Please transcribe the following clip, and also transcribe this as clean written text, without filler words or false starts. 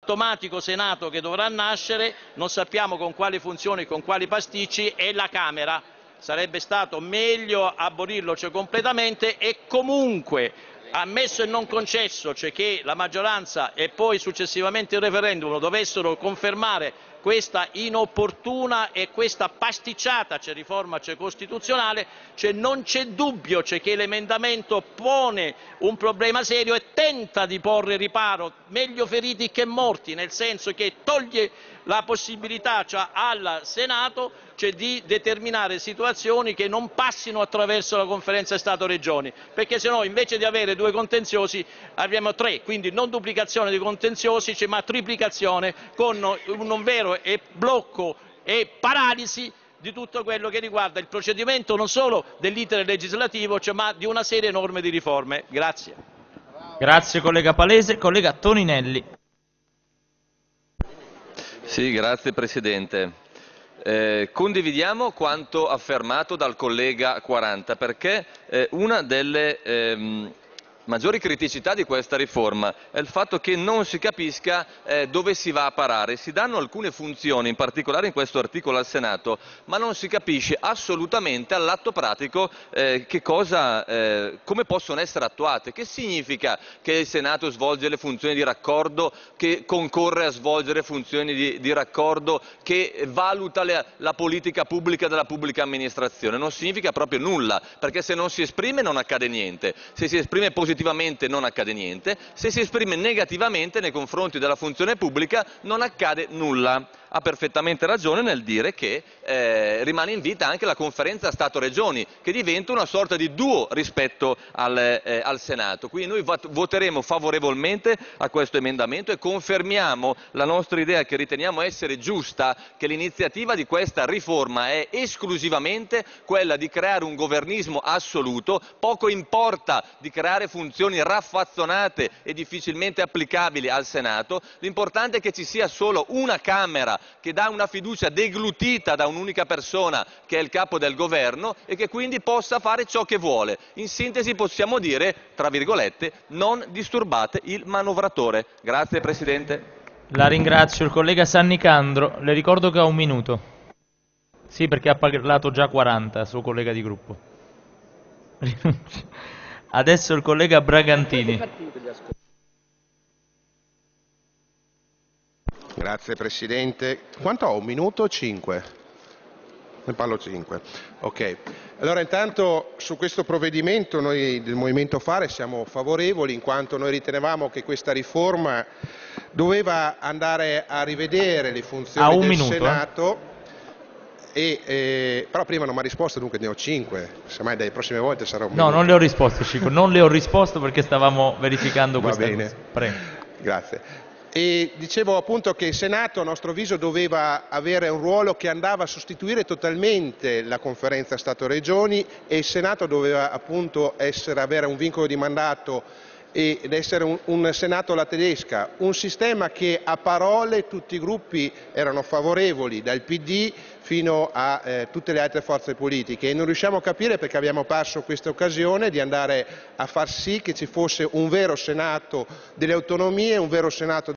automatico Senato che dovrà nascere, non sappiamo con quali funzioni, con quali pasticci, e la Camera. Sarebbe stato meglio abolirlo completamente, e comunque, ammesso e non concesso che la maggioranza e poi successivamente il referendum dovessero confermare questa inopportuna e questa pasticciata riforma costituzionale, non c'è dubbio che l'emendamento pone un problema serio e tenta di porre riparo, meglio feriti che morti, nel senso che toglie la possibilità al Senato di determinare situazioni che non passino attraverso la conferenza Stato-Regioni, perché se no invece di avere 2 contenziosi avremo 3, quindi non duplicazione dei contenziosi ma triplicazione, con un vero blocco e paralisi di tutto quello che riguarda il procedimento non solo dell'iter legislativo ma di una serie enorme di riforme. Grazie. Grazie collega Palese. Collega Toninelli. Sì, grazie Presidente. Condividiamo quanto affermato dal collega 40, perché una delle maggiori criticità di questa riforma è il fatto che non si capisca dove si va a parare. Si danno alcune funzioni, in particolare in questo articolo al Senato, ma non si capisce assolutamente all'atto pratico come possono essere attuate. Che significa che il Senato svolge le funzioni di raccordo, che concorre a svolgere funzioni di raccordo, che valuta la politica pubblica della pubblica amministrazione? Non significa proprio nulla, perché se non si esprime non accade niente. Se si esprime positivamente non accade niente, se si esprime negativamente nei confronti della funzione pubblica non accade nulla. Ha perfettamente ragione nel dire che rimane in vita anche la conferenza Stato-Regioni, che diventa una sorta di duo rispetto al Senato. Quindi noi voteremo favorevolmente a questo emendamento e confermiamo la nostra idea, che riteniamo essere giusta, che l'iniziativa di questa riforma è esclusivamente quella di creare un governismo assoluto. Poco importa di creare funzioni raffazzonate e difficilmente applicabili al Senato, l'importante è che ci sia solo una Camera che dà una fiducia deglutita da un'unica persona, che è il capo del governo, e che quindi possa fare ciò che vuole. In sintesi possiamo dire, tra virgolette, non disturbate il manovratore. Grazie Presidente. La ringrazio. Il collega Sannicandro, le ricordo che ha 1 minuto. Sì, perché ha parlato già 40, suo collega di gruppo. Adesso il collega Bragantini. Grazie Presidente. Quanto ho? 1 minuto o 5? Ne parlo 5. Ok. Allora intanto su questo provvedimento noi del Movimento Fare siamo favorevoli, in quanto noi ritenevamo che questa riforma doveva andare a rivedere le funzioni del Senato. Però prima non mi ha risposto, dunque ne ho 5, semmai dalle prossime volte sarà 1 minuto. No, non le ho risposto, Cico, non le ho risposto perché stavamo verificando questa cosa. Va bene. Prego. Grazie. E dicevo appunto che il Senato a nostro avviso doveva avere un ruolo che andava a sostituire totalmente la conferenza Stato-Regioni, e il Senato doveva appunto avere un vincolo di mandato ed essere un Senato alla tedesca, un sistema che a parole tutti i gruppi erano favorevoli, dal PD fino a tutte le altre forze politiche, e non riusciamo a capire perché abbiamo perso questa occasione di andare a far sì che ci fosse un vero Senato delle autonomie, un vero Senato